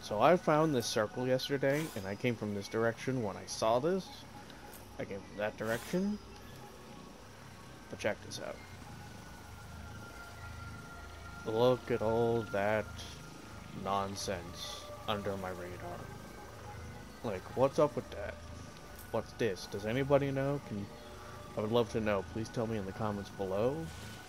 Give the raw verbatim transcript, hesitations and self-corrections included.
So I found this circle yesterday, and I came from this direction when I saw this. I came from that direction. But check this out. Look at all that nonsense under my radar. Like, what's up with that? What's this? Does anybody know? Can I would love to know. Please tell me in the comments below.